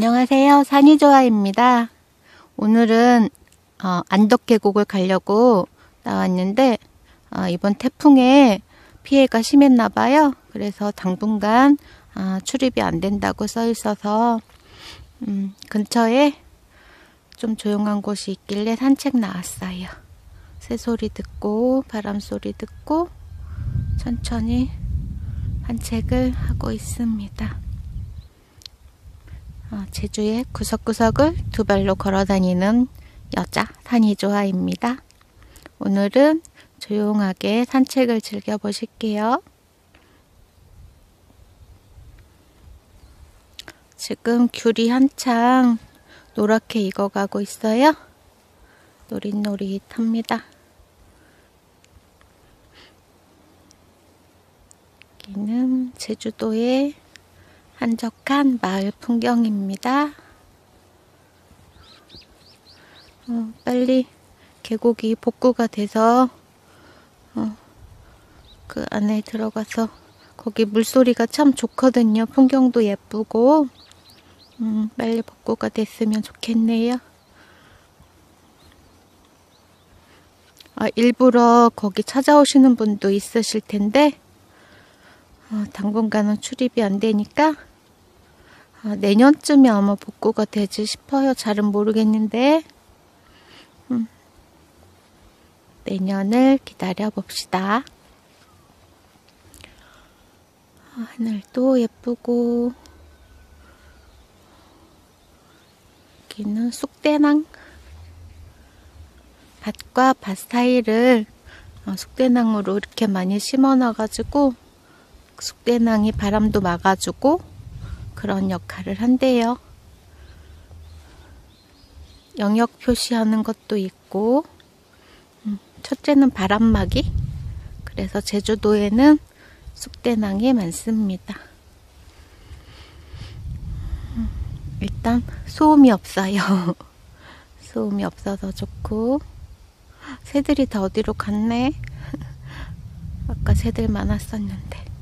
안녕하세요. 산이조아입니다. 오늘은 안덕 계곡을 가려고 나왔는데 이번 태풍에 피해가 심했나봐요. 그래서 당분간 출입이 안 된다고 써 있어서 근처에 좀 조용한 곳이 있길래 산책 나왔어요. 새소리 듣고 바람소리 듣고 천천히 산책을 하고 있습니다. 제주의 구석구석을 두 발로 걸어 다니는 여자 산이조아입니다. 오늘은 조용하게 산책을 즐겨보실게요. 지금 귤이 한창 노랗게 익어가고 있어요. 노릿노릿합니다. 여기는 제주도의 한적한 마을 풍경입니다. 빨리 계곡이 복구가 돼서 그 안에 들어가서 거기 물소리가 참 좋거든요. 풍경도 예쁘고 빨리 복구가 됐으면 좋겠네요. 일부러 거기 찾아오시는 분도 있으실 텐데 당분간은 출입이 안 되니까 내년쯤에 아마 복구가 되지 싶어요. 잘은 모르겠는데 내년을 기다려 봅시다. 하늘도 예쁘고 여기는 쑥대낭, 밭과 밭 사이를 쑥대낭으로 이렇게 많이 심어놔가지고 쑥대낭이 바람도 막아주고 그런 역할을 한대요. 영역 표시하는 것도 있고 첫째는 바람막이, 그래서 제주도에는 쑥대낭이 많습니다. 일단 소음이 없어요. 소음이 없어서 좋고 새들이 다 어디로 갔네. 아까 새들 많았었는데.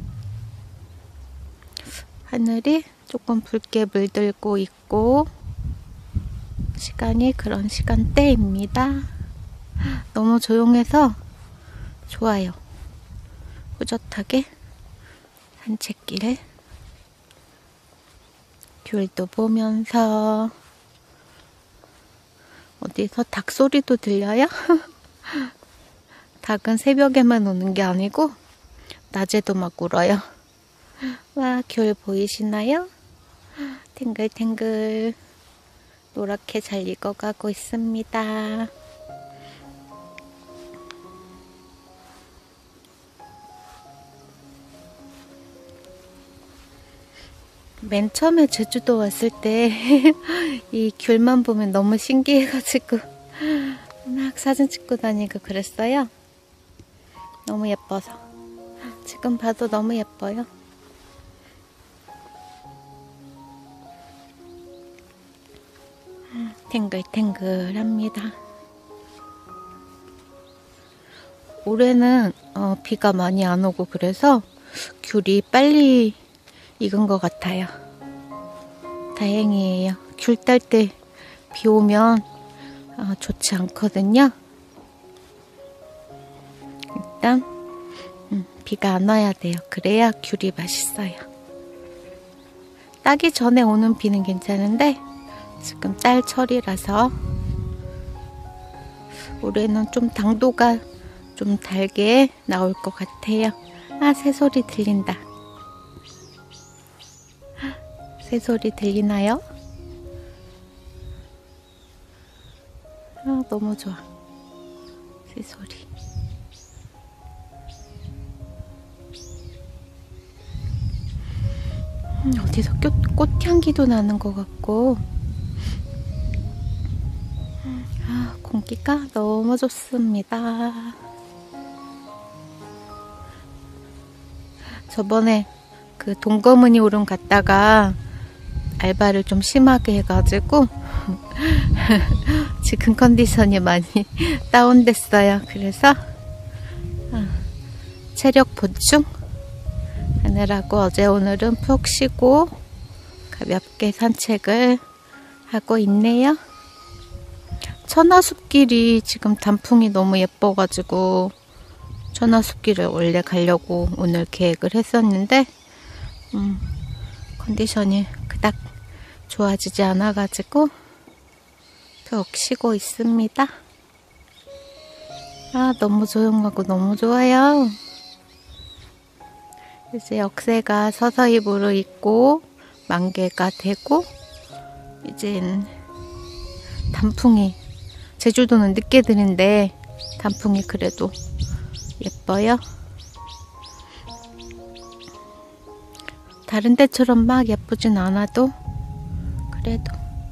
하늘이 조금 붉게 물들고 있고 시간이 그런 시간대입니다. 너무 조용해서 좋아요. 뿌듯하게 산책길 귤도 보면서 어디서 닭 소리도 들려요? 닭은 새벽에만 우는 게 아니고 낮에도 막 울어요. 와, 귤 보이시나요? 탱글탱글 노랗게 잘 익어가고 있습니다. 맨 처음에 제주도 왔을 때 이 귤만 보면 너무 신기해가지고 막 사진 찍고 다니고 그랬어요. 너무 예뻐서. 지금 봐도 너무 예뻐요. 탱글탱글합니다. 올해는 비가 많이 안 오고 그래서 귤이 빨리 익은 것 같아요. 다행이에요. 귤 딸 때 비 오면 좋지 않거든요. 일단 비가 안 와야 돼요. 그래야 귤이 맛있어요. 따기 전에 오는 비는 괜찮은데 지금 딸철이라서 올해는 좀 당도가 좀 달게 나올 것 같아요. 새소리 들린다. 새소리 들리나요? 너무 좋아. 새소리. 어디서 꽃향기도 나는 것 같고 공기가 너무 좋습니다. 저번에 그 동거문이 오름 갔다가 알바를 좀 심하게 해가지고 지금 컨디션이 많이 다운됐어요. 그래서 체력 보충 하느라고 어제 오늘은 푹 쉬고 가볍게 산책을 하고 있네요. 천하숲길이 지금 단풍이 너무 예뻐가지고 천하숲길을 원래 가려고 오늘 계획을 했었는데 컨디션이 그닥 좋아지지 않아가지고 푹 쉬고 있습니다. 아, 너무 조용하고 너무 좋아요. 이제 역세가 서서히 무르익고 만개가 되고 이젠 단풍이, 제주도는 늦게 드는데 단풍이 그래도 예뻐요. 다른 데처럼 막 예쁘진 않아도 그래도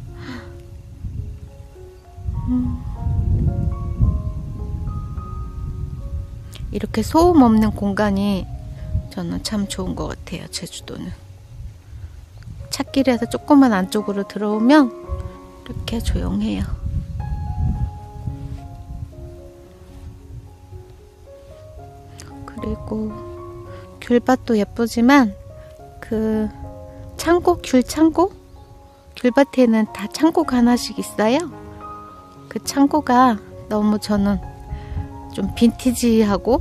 이렇게 소음 없는 공간이 저는 참 좋은 것 같아요. 제주도는 찻길에서 조금만 안쪽으로 들어오면 이렇게 조용해요. 그리고 귤밭도 예쁘지만 그 창고, 귤 창고? 귤밭에는 다 창고가 하나씩 있어요. 그 창고가 너무 저는 좀 빈티지하고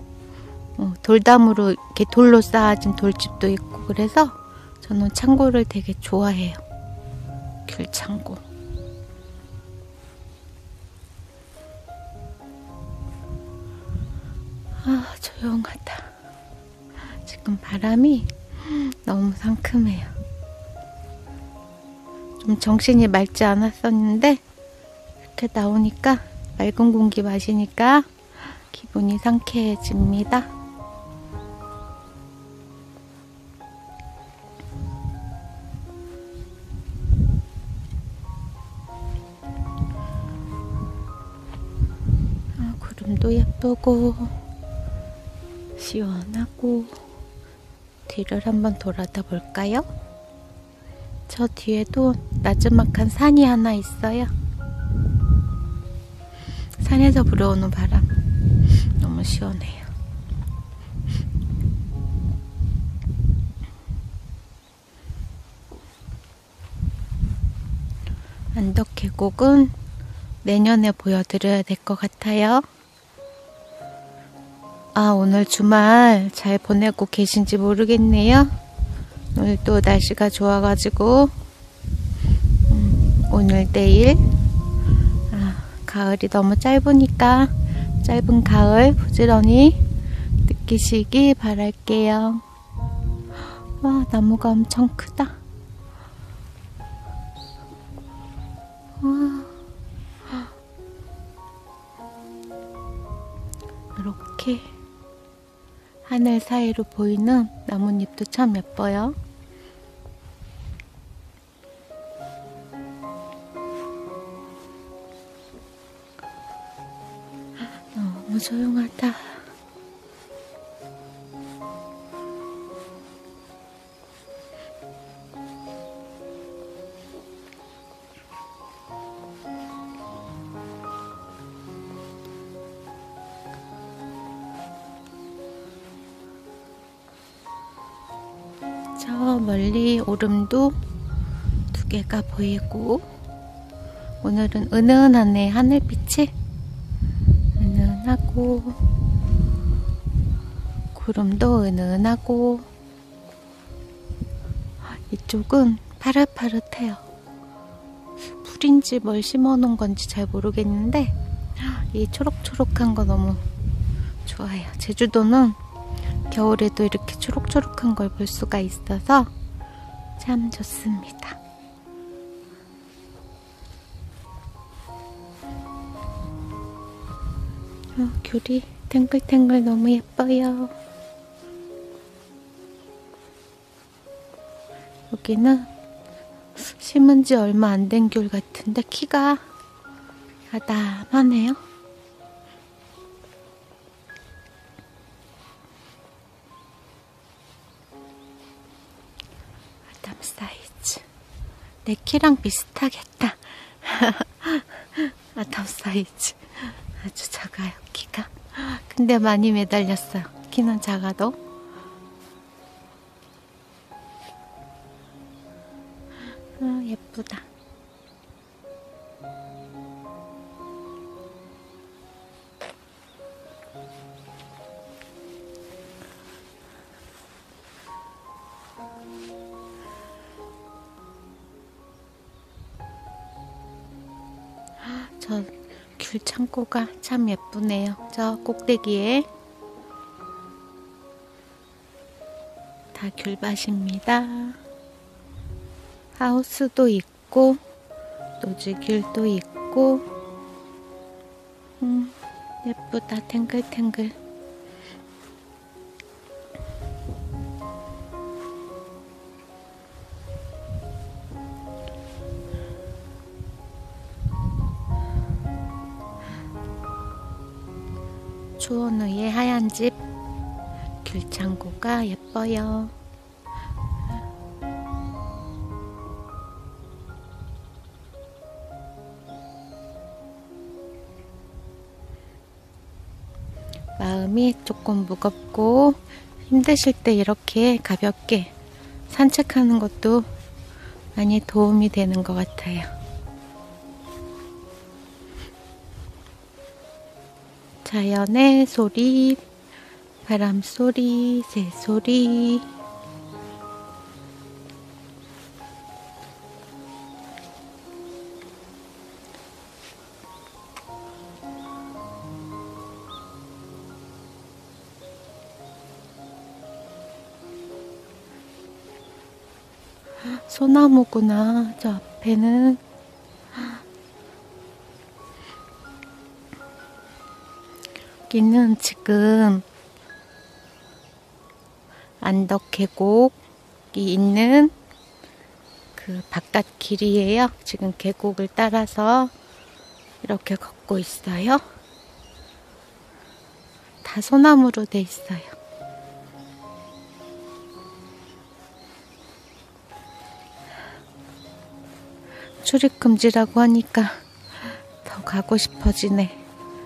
돌담으로 이렇게 돌로 쌓아진 돌집도 있고 그래서 저는 창고를 되게 좋아해요. 귤 창고. 아, 조용하다. 지금 바람이 너무 상큼해요. 좀 정신이 맑지 않았었는데 이렇게 나오니까 맑은 공기 마시니까 기분이 상쾌해집니다. 구름도 예쁘고 시원하고. 뒤를 한번 돌아다 볼까요? 저 뒤에도 나지막한 산이 하나 있어요. 산에서 불어오는 바람 너무 시원해요. 안덕 계곡은 내년에 보여드려야 될 것 같아요. 아, 오늘 주말 잘 보내고 계신지 모르겠네요. 오늘 또 날씨가 좋아가지고 오늘 내일 가을이 너무 짧으니까 짧은 가을 부지런히 느끼시기 바랄게요. 와, 나무가 엄청 크다. 와, 이렇게 하늘 사이로 보이는 나뭇잎도 참 예뻐요. 너무 조용하다. 저 멀리 오름도 두 개가 보이고, 오늘은 은은하네. 하늘빛이 은은하고 구름도 은은하고. 이쪽은 파릇파릇해요. 풀인지 뭘 심어놓은 건지 잘 모르겠는데 이 초록초록한 거 너무 좋아요. 제주도는 겨울에도 이렇게 초록초록한 걸 볼 수가 있어서 참 좋습니다. 귤이 탱글탱글 너무 예뻐요. 여기는 심은 지 얼마 안 된 귤 같은데 키가 아담하네요. 아담 사이즈. 내 키랑 비슷하겠다. 아담 사이즈. 아주 작아요, 키가. 근데 많이 매달렸어요. 키는 작아도. 예쁘다. 저 귤 창고가 참 예쁘네요. 저 꼭대기에 다 귤밭입니다. 하우스도 있고 노지귤도 있고 예쁘다. 탱글탱글. 초원위의 하얀 집 귤창고가 예뻐요. 마음이 조금 무겁고 힘드실 때 이렇게 가볍게 산책하는 것도 많이 도움이 되는 것 같아요. 자연의 소리, 바람 소리, 새 소리. 소나무구나. 저 앞에는 여기는 지금 안덕 계곡이 있는 그 바깥 길이에요. 지금 계곡을 따라서 이렇게 걷고 있어요. 다 소나무로 돼 있어요. 출입 금지라고 하니까 더 가고 싶어지네.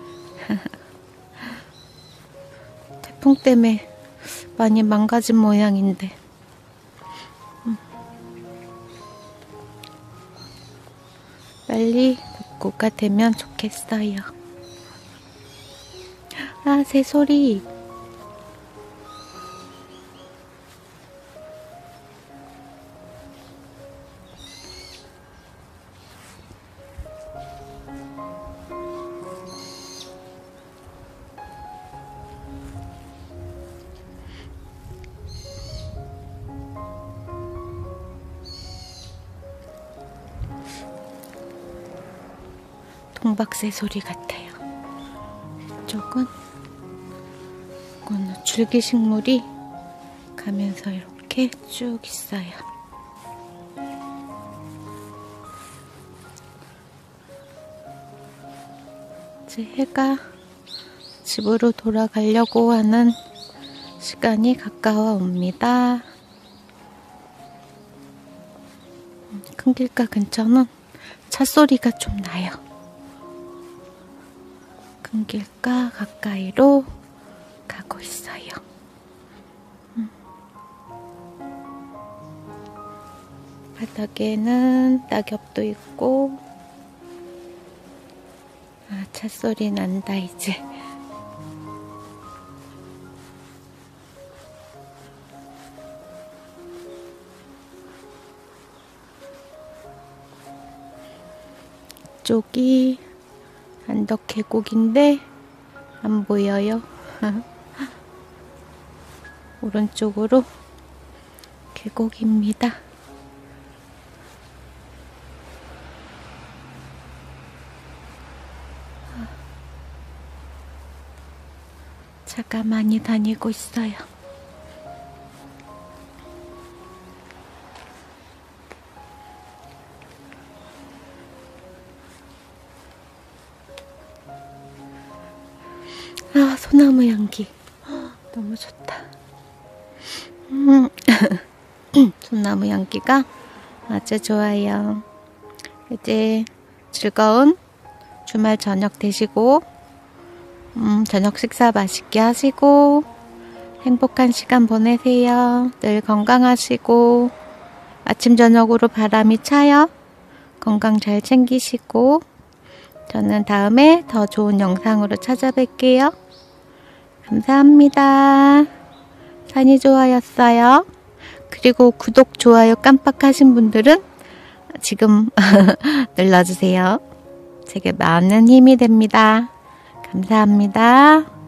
태풍 때문에 많이 망가진 모양인데. 빨리 복구가 되면 좋겠어요. 아, 새소리. 동박새 소리 같아요. 이쪽은 이거는 줄기식물이 가면서 이렇게 쭉 있어요. 이제 해가 집으로 돌아가려고 하는 시간이 가까워 옵니다. 큰 길가 근처는 차 소리가 좀 나요. 큰 길가 가까이로 가고 있어요. 바닥에는 낙엽도 있고, 아, 차 소리 난다 이제. 이쪽이 안덕 계곡인데 안 보여요. 오른쪽으로 계곡입니다. 차가 많이 다니고 있어요. 아, 소나무 향기 너무 좋다. 소나무 향기가 아주 좋아요. 이제 즐거운 주말 저녁 되시고 저녁 식사 맛있게 하시고 행복한 시간 보내세요. 늘 건강하시고 아침 저녁으로 바람이 차요. 건강 잘 챙기시고 저는 다음에 더 좋은 영상으로 찾아뵐게요. 감사합니다. 산이 좋아였어요. 그리고 구독, 좋아요 깜빡하신 분들은 지금 눌러주세요. 제게 많은 힘이 됩니다. 감사합니다.